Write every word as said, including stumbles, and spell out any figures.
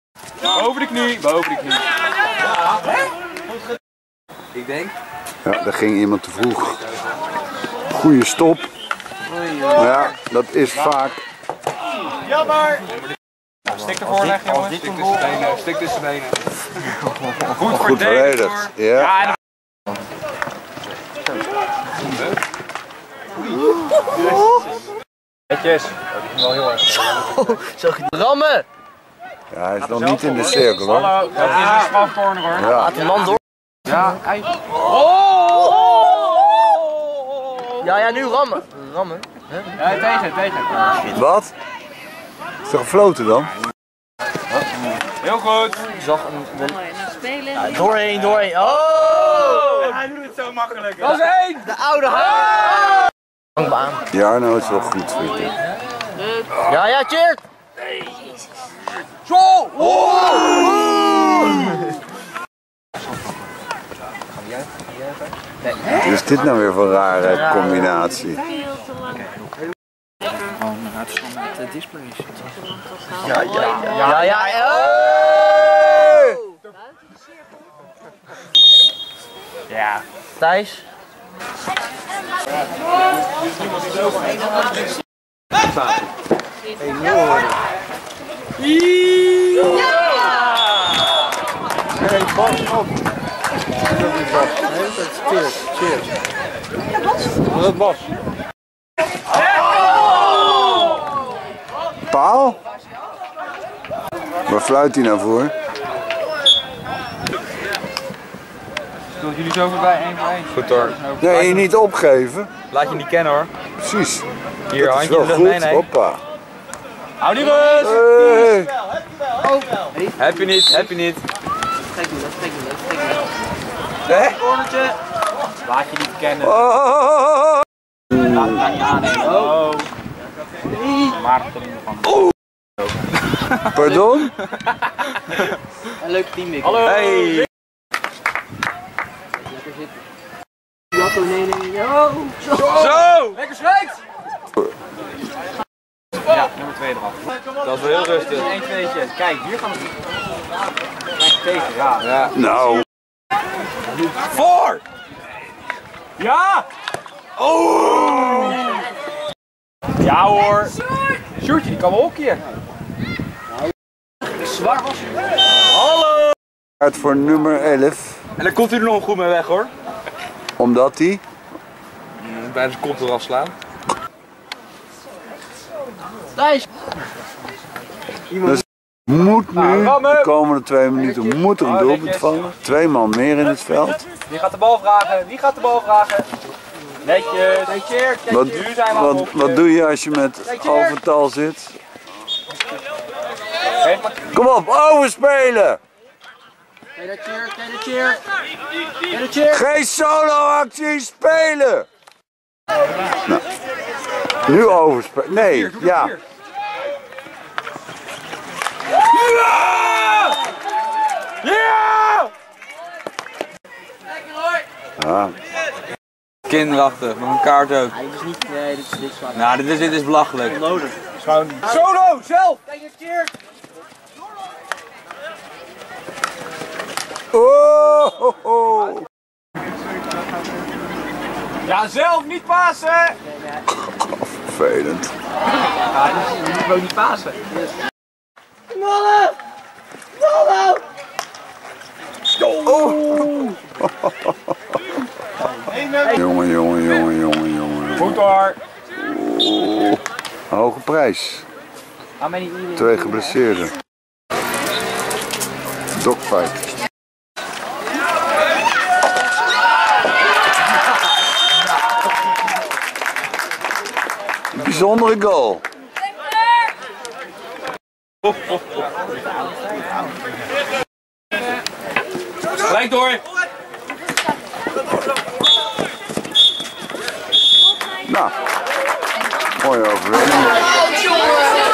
Boven de knie, boven de knie. Ja, ik denk. Ja, daar ging iemand te vroeg. Goeie stop. Maar ja, dat is vaak. Jammer! Stik ervoor leggen, jongens. Stik tussen de benen. Stik tussen de benen. Goed, Goed verdedigd. Ja. Netjes. Dat is wel heel erg. Zag je die rammen? Ja, hij is nog niet in de cirkel hoor. Hallo, dat is een strafcorner hoor. Ja. Laat die man door. Ja, hij... Oh! Ja, ja, nu rammen. Rammen. Ja, tegen, tegen. Wat? Is er gefloten dan? Heel goed. Ik zag een... Spelen. Ja, doorheen, doorheen. Oh! Hij doet het zo makkelijk. Dat is één! De oude haal! Dankbaar. Ja, nou is wel goed vind ik. Ja, ja, cheers! Zo! Wat is dit nou weer voor een rare combinatie? Veel te lang. Ja, ja, ja, ja, ja. Ja. Thijs. Hey, Bas, op! Cheers, cheers. Dat is Bas. Paal? Waar fluit hij nou voor? Speelt jullie zo voorbij, één voor één. Goed hoor. Nee, niet opgeven. Laat je niet kennen hoor. Precies. Hier, Dat is handje wel in de lucht goed. meenemen. Hoppa. Hou die rust! Hey. Heb je niet, heb je niet. Kijk doen, kijk doen, kijk doen. Hè? Cornertje. Laat je niet kennen. Oh. Laat je aannemen. Oh. Maarten van. Pardon? Een leuk team. Hallo! Hey! Lekker zitten. Jacco, nee, nee, nee. Oh, zo! Zo! Lekker schrijft! Ja, nummer twee eraf. Dat is wel heel rustig. één tweetje. Kijk, hier gaan we. Kijk tegen, ja. Ja. Nou. Voor! Ja! Oh! Ja hoor! Sjoerdje, die kan wel hockeyen. Zwaar was hij. Hallo! Uit voor nummer elf. En dan komt hij er nog goed mee weg hoor. Omdat hij... Bij zijn kop eraf slaan. Thijs! Dus moet nu, Nou, rammen. de komende twee minuten, moet er een doelpunt vallen. Twee man meer in het veld. Wie gaat de bal vragen? Wie gaat de bal vragen? Netjes. Netjes. Wat, Nu zijn we aan het wat, hokje. wat doe je als je met overtal zit? Geef maar. Kom op, overspelen! Kijk de cheer, kijk de cheer. Kijk de cheer. Geen solo-actie, spelen! Nou, nu overspelen. Nee, ja. Ja! Ja! Ja. Kinderachtig, met een kaart ook. Nee, dit is niet, nee, dit is, dit is zwaar. Nou, dit is, dit is belachelijk. Onnodig. Solo, zelf! Kijk de cheer. Oh, ho, ho. Ja, zelf niet pasen! Vervelend. Ja, dus je moet gewoon niet pasen. Mannen! Mannen! Oh. Jongen, jongen, jongen, jongen, jongen. Goed hoor. Oh. Hoge prijs. Twee geblesseerden. Dogfight. Bijzondere goal. Gelijk door. Nou, mooie overwinning.